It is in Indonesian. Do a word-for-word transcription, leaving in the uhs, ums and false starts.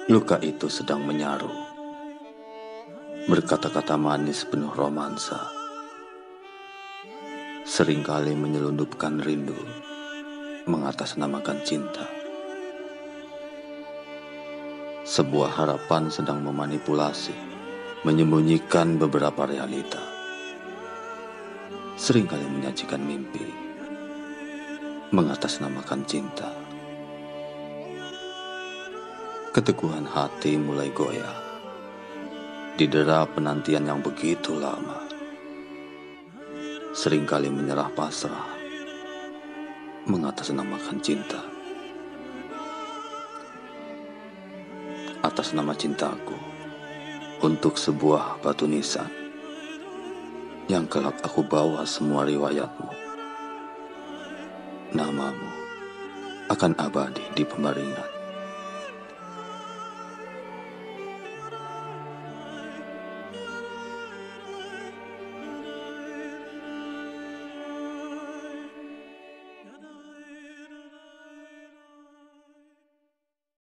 Luka itu sedang menyaru, berkata-kata manis penuh romansa, seringkali menyelundupkan rindu, mengatasnamakan cinta. Sebuah harapan sedang memanipulasi, menyembunyikan beberapa realita, seringkali menyajikan mimpi, mengatasnamakan cinta. Keteguhan hati mulai goyah, didera penantian yang begitu lama, seringkali menyerah pasrah, mengatasnamakan cinta. Atas nama cintaku, untuk sebuah batu nisan, yang kelak aku bawa semua riwayatmu. Namamu akan abadi di pembaringan.